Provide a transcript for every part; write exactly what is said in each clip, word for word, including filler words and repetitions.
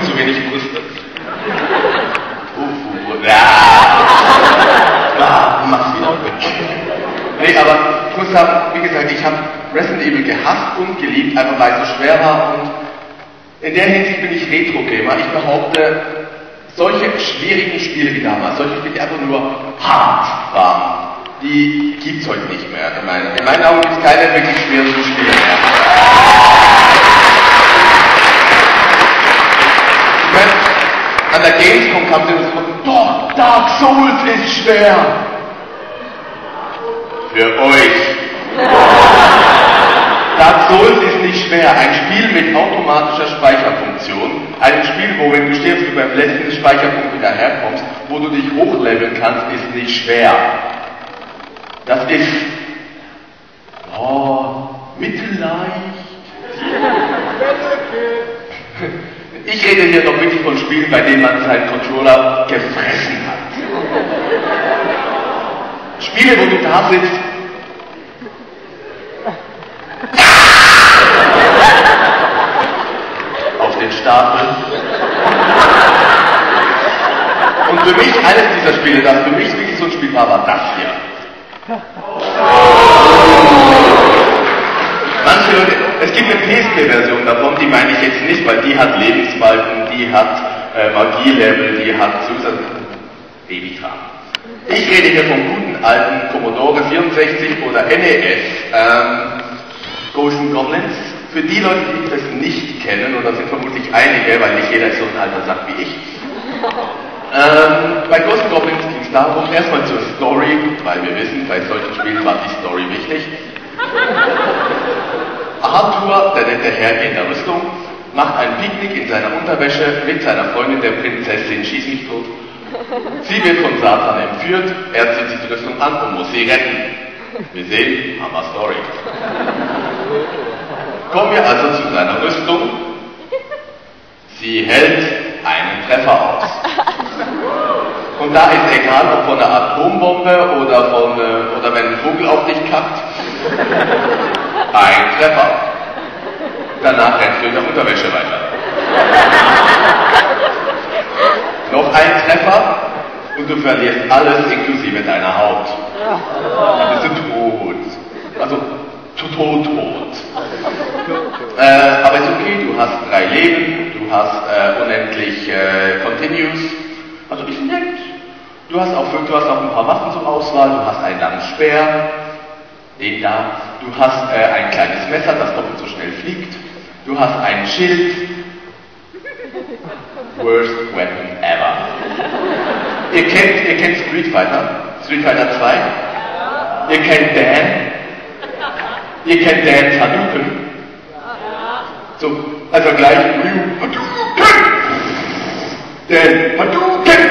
zu wenig Brüste. Uff, ja. Ah, mach's wieder. Nee, aber ich muss sagen, wie gesagt, ich habe Resident Evil gehasst und geliebt, einfach weil es so schwer war und in der Hinsicht bin ich Retro-Gamer. Ich behaupte, solche schwierigen Spiele wie damals, solche Spiele, die einfach nur hart waren, die gibt's heute nicht mehr. In meinen, in meinen Augen gibt es keine wirklich schwierigen Spiele mehr. Ich meine, an der Gamescom kam sie so, doch, Dark Souls ist schwer. Für euch. Dark Souls ist nicht schwer. Ein Spiel mit automatischer Speicherfunktion. Ein Spiel, wo, wenn du stirbst, du beim letzten Speicherpunkt wieder herkommst, wo du dich hochleveln kannst, ist nicht schwer. Das ist, oh, mittelleicht. Ich rede hier doch wirklich von Spielen, bei denen man seinen Controller gefressen hat. Spiele, wo du da sitzt. Auf den Stapel. Und für mich, eines dieser Spiele, das für mich wirklich so ein Spiel war, war das hier. Manche Leute, es gibt eine P S P-Version davon, die meine ich jetzt nicht, weil die hat Lebensbalken, die hat äh, Magielevel, die hat Zusatz... Babykram. Ich rede hier vom guten alten Commodore vierundsechzig oder N E S, ähm, Ghosts and Goblins. Für die Leute, die das nicht kennen, und das sind vermutlich einige, weil nicht jeder ist so ein alter Sack wie ich, Ähm, bei Ghosts and Goblins ging es darum, erstmal zur Story, weil wir wissen, bei solchen Spielen war die Story wichtig. Arthur, der nette Herr in der Rüstung, macht ein Picknick in seiner Unterwäsche mit seiner Freundin, der Prinzessin Schieß mich tot. Sie wird von Satan entführt, er zieht sich die Rüstung an und muss sie retten. Wir sehen, Hammer Story. Kommen wir also zu seiner Rüstung. Sie hält einen Treffer aus. Und da ist egal, ob von einer Atombombe oder von, oder wenn ein Vogel auf dich kackt, ein Treffer. Danach rennst du in der Unterwäsche weiter. Noch ein Treffer und du verlierst alles inklusive deiner Haut. Dann bist du tot. Also, tot, tot. Äh, aber ist okay, du hast drei Leben, du hast äh, unendlich äh, Continues. Also ist nett. Du hast, auch, du hast auch ein paar Waffen zur Auswahl, du hast einen langen Speer, den da, du hast äh, ein kleines Messer, das doppelt so schnell fliegt, du hast ein Schild. Worst weapon ever. Ihr kennt, ihr kennt Street Fighter, Street Fighter zwei. Ihr kennt Dan. Ihr kennt Dan's Hadouken. So, also gleich Ryu Hadouken. Dan Hadouken.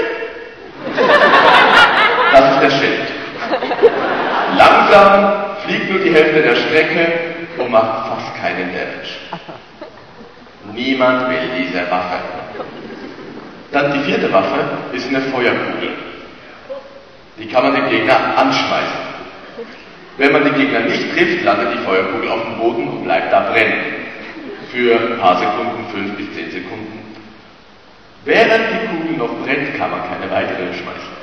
Das ist das Schild. Langsam, fliegt nur die Hälfte der Strecke und macht fast keinen Damage. Niemand will diese Waffe. Dann die vierte Waffe ist eine Feuerkugel. Die kann man dem Gegner anschmeißen. Wenn man den Gegner nicht trifft, landet die Feuerkugel auf dem Boden und bleibt da brennen. Für ein paar Sekunden, fünf bis zehn Sekunden. Während die Kugel noch brennt, kann man keine weitere schmeißen.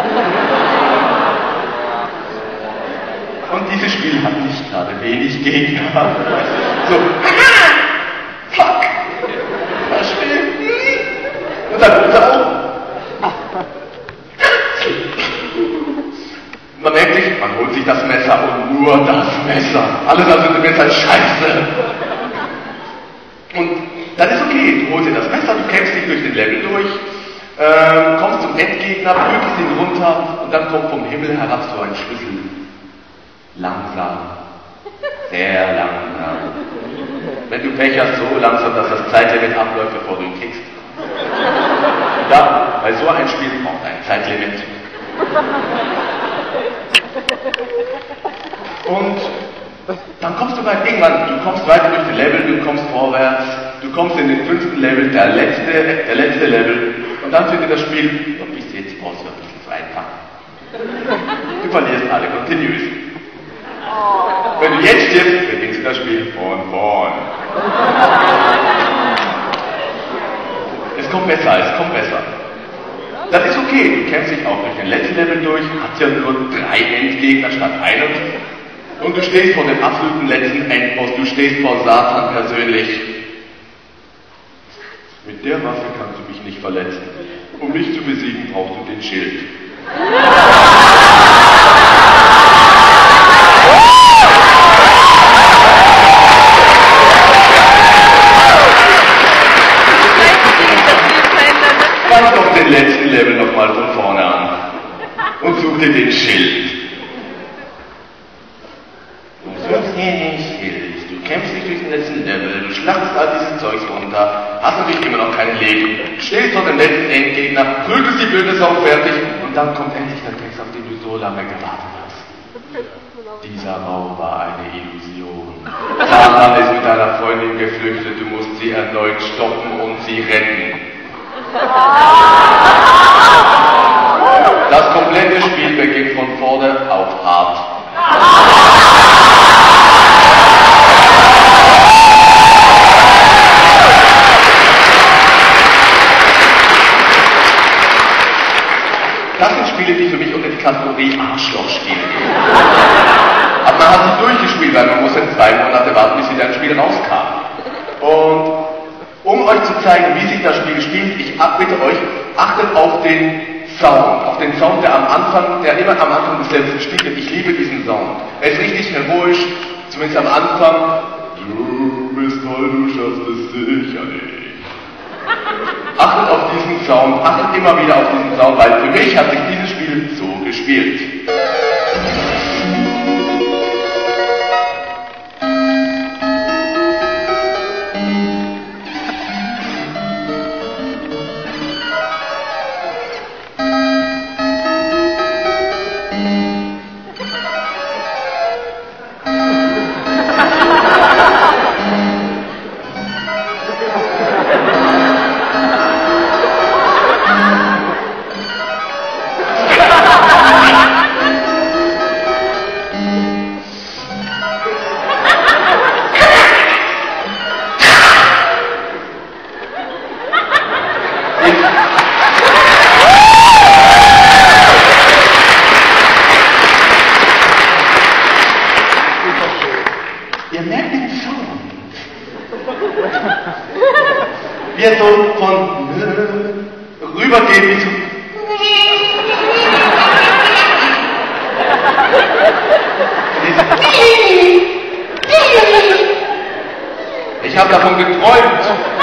Und dieses Spiel hat nicht gerade wenig Gegner. So, fuck! Das Spiel. Und dann wird er auch. Man merkt sich, man holt sich das Messer und nur das Messer. Alles andere im Messer ist scheiße. Und dann ist okay, du holst dir das Messer, du kämpfst dich durch den Level durch, äh, kommst zum Endgegner, prügelst ihn runter und dann kommt vom Himmel herab so ein Schlüssel. Langsam. Sehr langsam. Wenn du Pech hast, so langsam, dass das Zeitlimit abläuft, bevor du ihn kriegst. Ja, weil so ein Spiel braucht ein Zeitlimit. Und dann kommst du bald irgendwann, du kommst weiter durch die Level, du kommst vorwärts, du kommst in den fünften Level, der letzte, der letzte Level, und dann findet das Spiel, ja, bis jetzt brauchst du ein bisschen zu einfach. Du verlierst alle Continues. Wenn du jetzt stirbst, beginnst du das Spiel von vorn. Es kommt besser, es kommt besser. Das ist okay, du kämpfst dich auch durch den letzten Level durch, hast ja nur drei Endgegner statt einem. Und du stehst vor dem absoluten letzten Endboss, du stehst vor Satan persönlich. Mit der Waffe kannst du mich nicht verletzen. Um mich zu besiegen, brauchst du den Schild. Fang doch den letzten Level nochmal von vorne an und such dir den Schild. Du suchst dir den Schild, du kämpfst dich durch den letzten Level, du schlachtest all dieses Zeugs runter, hast natürlich immer noch kein Leben, stehst vor dem letzten Endgegner, prügelst die blöde Sau fertig und dann kommt endlich der Text, auf den du so lange gewartet hast. Dieser Raum war eine Illusion. Satan ist mit deiner Freundin geflüchtet, du musst sie erneut stoppen und sie retten. Das komplette Spiel beginnt von vorne auf hart. Das sind Spiele, die für mich unter die Kategorie Arschlochspiele gehen. Aber man hat sie durchgespielt, weil man muss in zwei Monate warten, bis wieder ein Spiel rauskam. Und um euch zu zeigen, wie sich das Spiel spielt, ich bitte euch, achtet auf den Sound, auf den Sound, der am Anfang, der immer am Anfang des Levels gespielt wird. Ich liebe diesen Sound. Er ist richtig heroisch, zumindest am Anfang. Du bist toll, du schaffst es sicher nicht. Achtet auf diesen Sound, achtet immer wieder auf diesen Sound, weil für mich hat sich dieses Spiel so gespielt. Wie er so von rübergeht wie zu. Ich habe davon geträumt.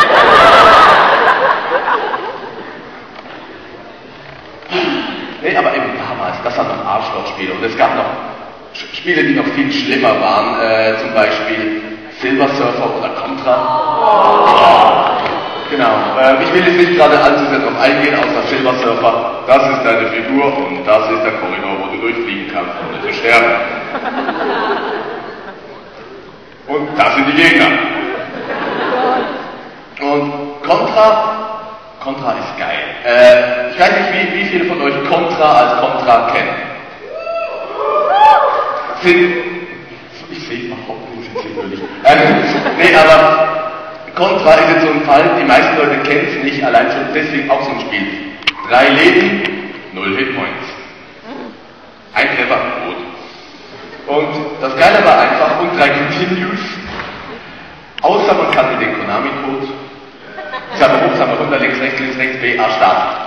Nee, aber eben damals, das waren noch Arschlochspiele. Und es gab noch Spiele, die noch viel schlimmer waren, äh, zum Beispiel Silver Surfer oder Contra. Oh. Genau, äh, ich will jetzt nicht gerade allzu sehr darauf eingehen, außer Silver Surfer. Das ist deine Figur und das ist der Korridor, wo du durchfliegen kannst, ohne zu sterben. Und das sind die Gegner. Und Contra, Contra ist geil. Äh, ich weiß nicht, wie, wie viele von euch Contra als Contra kennen. Sind, ich sehe überhaupt nicht, sind sie nicht. Äh, nee, aber Contra ist jetzt so ein Fall, die meisten Leute kennen es nicht, allein schon deswegen auch so ein Spiel. Drei Leben, null Hitpoints. Ein Treffer, gut. Und das Geile war einfach, und drei Continues, außer man kannte den Konami-Code. Klammer hoch, Klammer runter, links, rechts, links, rechts, B, A, Start.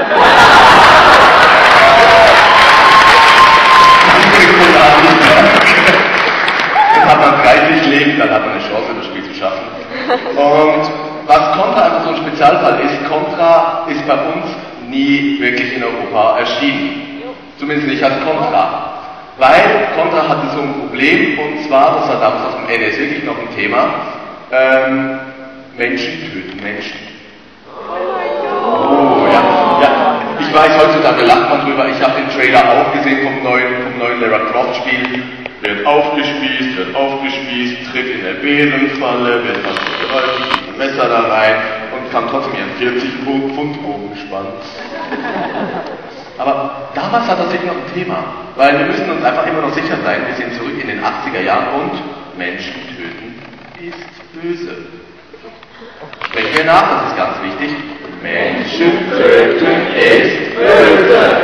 Dann hat man dreißig Leben, dann hat man eine Chance, das Spiel zu schaffen. Und was Contra einfach so ein Spezialfall ist, Contra ist bei uns nie wirklich in Europa erschienen. Zumindest nicht als Contra. Weil Contra hatte so ein Problem, und zwar, das war damals auf dem N E S wirklich noch ein Thema, ähm, Menschen töten Menschen. Oh, ja, ja. Ich weiß, heutzutage lacht man drüber, ich habe den Trailer auch gesehen vom neuen, vom neuen Lara Croft Spiel. Wird aufgespießt, wird aufgespießt, tritt in der Bärenfalle, wird dann mit dem Messer da rein und kann trotzdem ihren vierzig Pfund Bogen spannen. Aber damals hat das wirklich noch ein Thema, weil wir müssen uns einfach immer noch sicher sein, wir sind zurück in den achtziger Jahren und Menschen töten ist böse. Sprechen wir nach, das ist ganz wichtig. ist böse.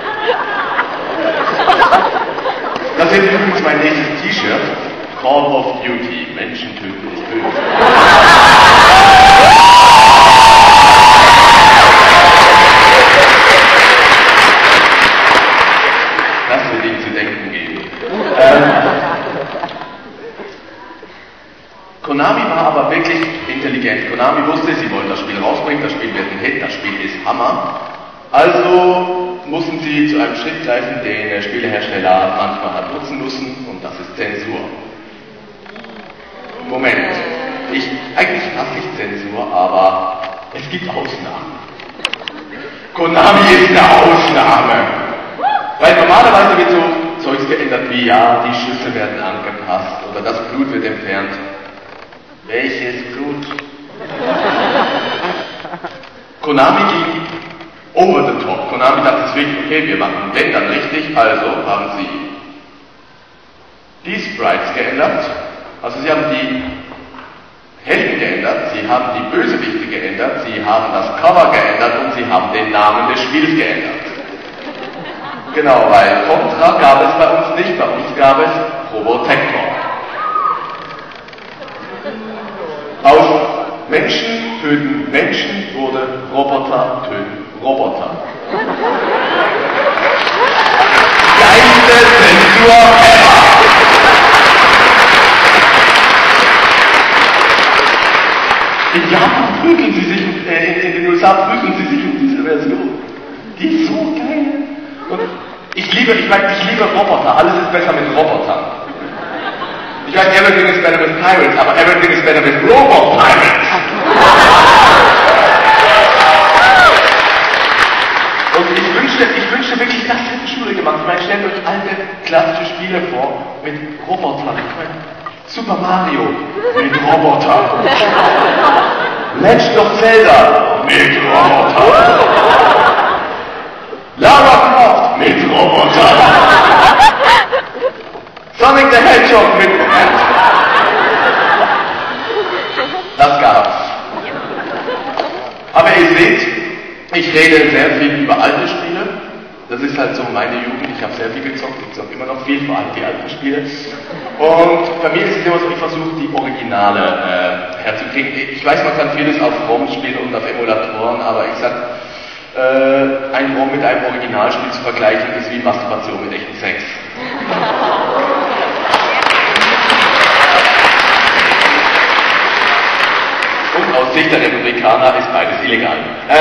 Das ist übrigens mein nächstes T-Shirt. Call of Duty. Menschen töten ist böse. Das wird Ihnen zu denken geben. Ähm, Konami war aber wirklich intelligent. Konami wusste, sie wollen das Spiel rausbringen, das Spiel wird ein Hit, das Spiel ist Hammer. Also mussten sie zu einem Schritt greifen, den der Spielehersteller manchmal hat nutzen müssen, und das ist Zensur. Moment, ich, eigentlich hasse ich Zensur, aber es gibt Ausnahmen. Konami ist eine Ausnahme. Weil normalerweise wird so Zeugs geändert wie, ja, die Schüsse werden angepasst oder das Blut wird entfernt. Welches Blut? Konami ging over the top. Konami dachte sich, okay, wir machen wenn dann richtig, also haben sie die Sprites geändert, also sie haben die Helden geändert, sie haben die Bösewichte geändert, sie haben das Cover geändert und sie haben den Namen des Spiels geändert. Genau, weil Contra gab es bei uns nicht, bei uns gab es Robotector. Aus Menschen töten Menschen wurde Roboter töten Roboter. Geilste Zensur ever! In Japan prügeln sie sich, äh, in, in den U S A prügeln sie sich um diese Version. Die ist so geil. Und ich liebe, ich meine, ich liebe Roboter. Alles ist besser mit Robotern. Ich weiß, everything is better with pirates, aber everything is better with Robot Pirates. Und ich wünschte, ich wünschte wirklich, das hätte Schule gemacht. Ich meine, stellt euch alte, klassische Spiele vor mit Robotern. Ich meine, Super Mario mit Robotern. Legend of Zelda mit Robotern. Lara Croft mit Robotern. Sonic the Hedgehog mit Robotern. Das gab's. Aber ihr seht, ich rede sehr viel über alte Spiele. Das ist halt so meine Jugend. Ich habe sehr viel gezockt. Ich zocke immer noch viel, vor allem die alten Spiele. Und bei mir ist es immer so, ich versuche die Originale äh, herzukriegen. Ich weiß, man kann vieles auf ROM spielen und auf Emulatoren, aber ich sag, äh, ein ROM mit einem Originalspiel zu vergleichen, ist wie Masturbation mit echtem Sex. Und aus Sicht der Republikaner ist beides illegal. Äh,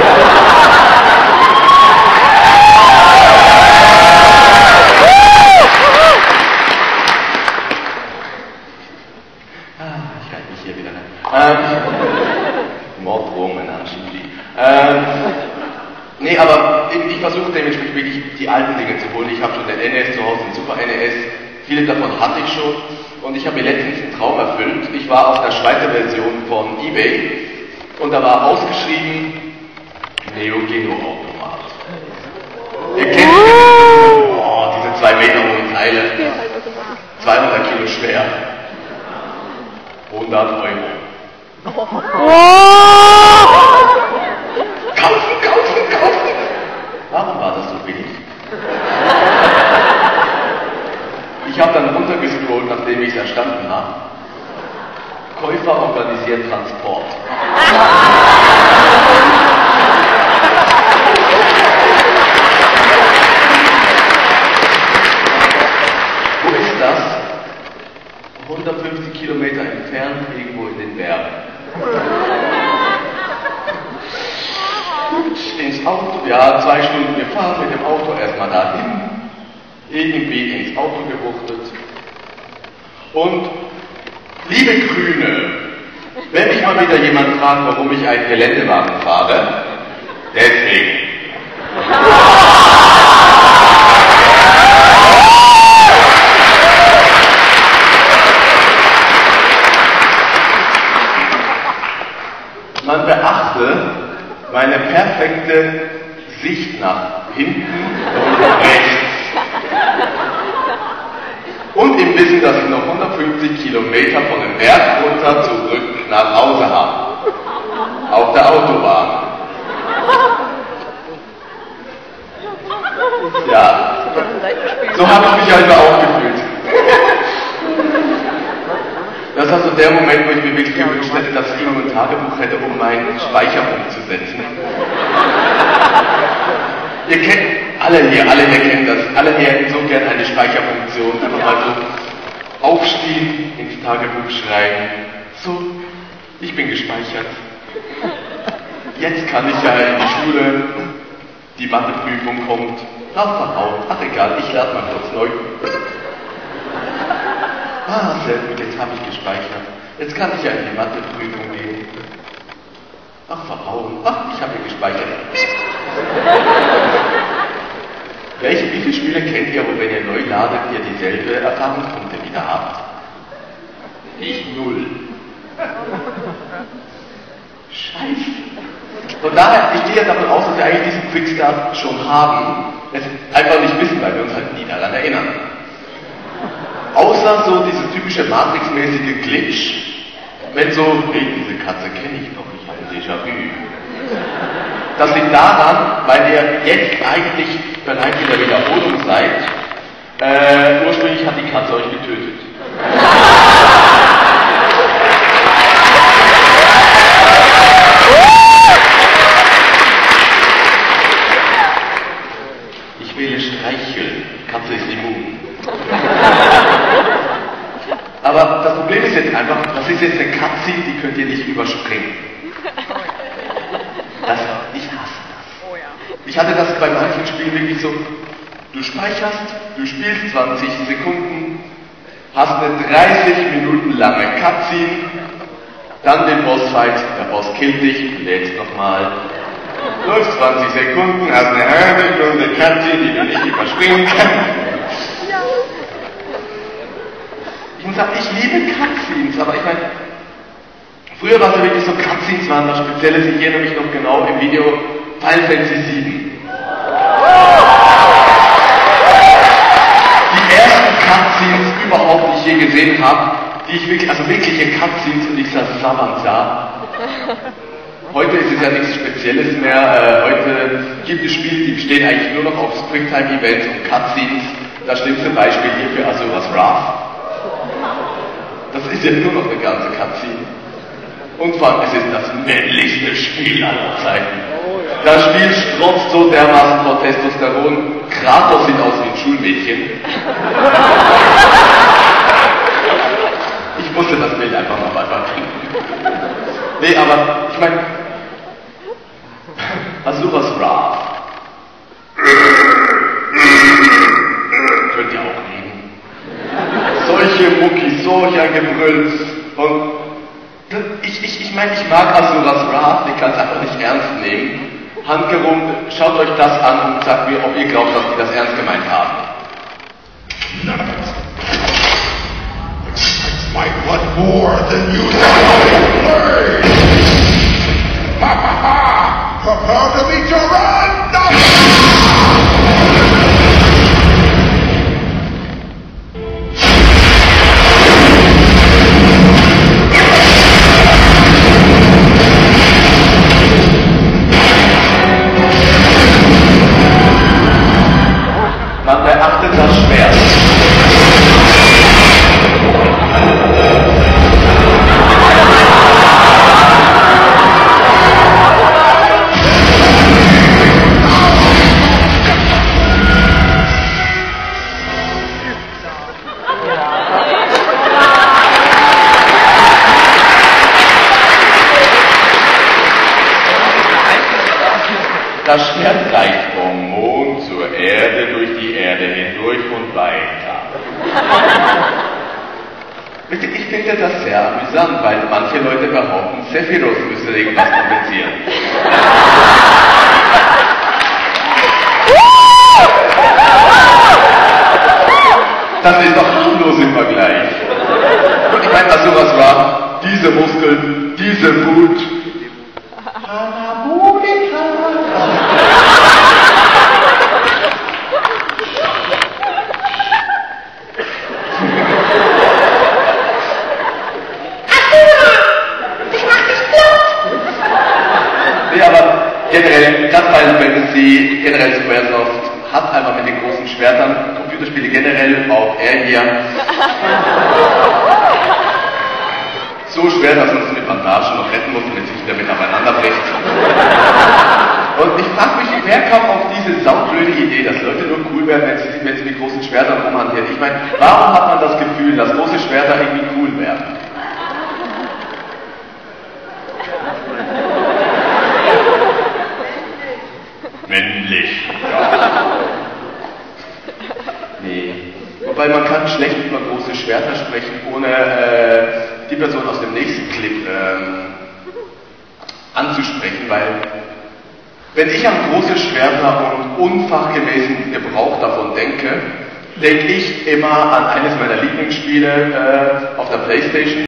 Ähm, Morddrohungen, ähm, nee, aber ich, ich versuche dementsprechend wirklich die alten Dinge zu holen. Ich habe schon den N E S zu Hause, den Super N E S, viele davon hatte ich schon und ich habe mir letztens einen Traum erfüllt. Ich war auf der Schweizer Version von eBay und da war ausgeschrieben Neo Geo Automat. Ihr kennt diese, oh, diese zwei Meter hohen Teile, zweihundert Kilo schwer, hundert Euro. Oh. Kaufen, kaufen, kaufen! Warum war das so billig? Ich habe dann runtergescrollt, nachdem ich es erstanden habe. Käufer organisiert Transport. Wo ist das? hundertfünfzig Kilometer entfernt, irgendwo in den Bergen. Ins Auto, ja, zwei Stunden gefahren mit dem Auto, erstmal dahin, irgendwie ins Auto gewuchtet. Und, liebe Grüne, wenn mich mal wieder jemand fragt, warum ich einen Geländewagen fahre, deswegen. Man beachte meine perfekte Sicht nach hinten und rechts. Und im Wissen, dass ich noch hundertfünfzig Kilometer von dem Berg runter zurück nach Hause habe. Auf der Autobahn. So habe ich mich halt auch gefühlt. Das ist also der Moment, wo ich mir wirklich gewünscht hätte, dass ich irgendwo ein Tagebuch hätte, um meinen Speicherpunkt zu setzen. Ihr kennt, alle hier, alle hier kennen das, alle hier hätten so gern eine Speicherfunktion, einfach mal so aufstehen, ins Tagebuch schreiben, so, ich bin gespeichert. Jetzt kann ich ja in die Schule, die Matheprüfung kommt, drauf verhauen, ach egal, ich lade mal kurz neu. Ah, sehr gut, jetzt habe ich gespeichert. Jetzt kann ich ja in die Matheprüfung gehen. Ach, verhauen. Ach, ich habe gespeichert. Welche, wie viele Spiele kennt ihr, wo wenn ihr neu ladet, ihr dieselbe Erfahrungspunkte wieder habt? Ich null. Scheiße. Von daher, ich gehe ja davon aus, dass wir eigentlich diesen Quickstart schon haben, es einfach nicht wissen, weil wir uns halt nie daran erinnern. Außer so diese typische Matrix-mäßige Glitch, wenn so, hey, diese Katze kenne ich doch, ich habe ein Déjà-vu. Das liegt daran, weil ihr jetzt eigentlich bereit in der Wiederholung seid. Äh, ursprünglich hat die Katze euch getötet. Ich wähle streicheln, Katze ist immun. Aber das Problem ist jetzt einfach, das ist jetzt eine Cutscene, die könnt ihr nicht überspringen. Das, ich hasse das. Ich hatte das bei manchen Spielen wirklich so, du speicherst, du spielst zwanzig Sekunden, hast eine dreißig Minuten lange Cutscene, dann den Bossfight, der Boss killt dich, du lädst nochmal, läufst zwanzig Sekunden, hast eine halbe Stunde Cutscene, die du nicht überspringen kannst. Ich muss sagen, ich liebe Cutscenes, aber ich meine, früher war es ja wirklich so, Cutscenes waren was Spezielles, ich erinnere mich noch genau im Video Final Fantasy sieben. Die ersten Cutscenes überhaupt, die ich je gesehen habe, die ich wirklich, also wirkliche Cutscenes und ich saß sabbernd da. Heute ist es ja nichts Spezielles mehr, äh, heute gibt es Spiele, die bestehen eigentlich nur noch auf Quicktime-Events und Cutscenes. Das schlimmste Beispiel hierfür Asuras Wrath. Das ist ja nur noch eine ganze Cutscene. Und vor allem, es ist das männlichste Spiel aller Zeiten. Das Spiel strotzt so dermaßen vor Testosteron. Kratos sieht aus wie ein Schulmädchen. Ich musste das Bild einfach mal weiterkriegen. Nee, aber ich meine, Asuras Wrath. Könnt ihr auch reden. Solche Muckis, solcher Gebrülls. Und ich, ich, ich meine, ich mag Asuras Wrath, ich kann es einfach nicht ernst nehmen. Handgerum, schaut euch das an und sagt mir, ob ihr glaubt, dass die das ernst gemeint haben. None of it. Expects my blood more than you know. Ha ha ha! Prepare to meet your end! Man beachtet das Schwert. Das Schwert reicht vom Mond zur Erde, durch die Erde hindurch und weiter. Ich finde das sehr amüsant, weil manche Leute behaupten, Sephiroth müsste irgendwas kompensieren. Das ist doch harmlos im Vergleich. Und ich meine, Asuras Wrath, diese Muskeln, diese Wut. Nee, aber generell, das Final Fantasy, generell Squaresoft hat einfach mit den großen Schwertern, Computerspiele generell, auch er hier, so schwer, dass man es mit Bandagen noch retten muss, damit es sich wieder mit aufeinander bricht. Und ich frage mich, wer kommt auf diese saublöde Idee, dass Leute nur cool werden, wenn sie, wenn sie mit großen Schwertern rumhantieren? Ich meine, warum hat man das Gefühl, dass große Schwerter irgendwie cool werden? Männlich. Ja. Nee. Wobei man kann schlecht über große Schwerter sprechen, ohne äh, die Person aus dem nächsten Clip ähm, anzusprechen, weil wenn ich an große Schwerter und unfachgemäßen Gebrauch davon denke, denke ich immer an eines meiner Lieblingsspiele äh, auf der PlayStation.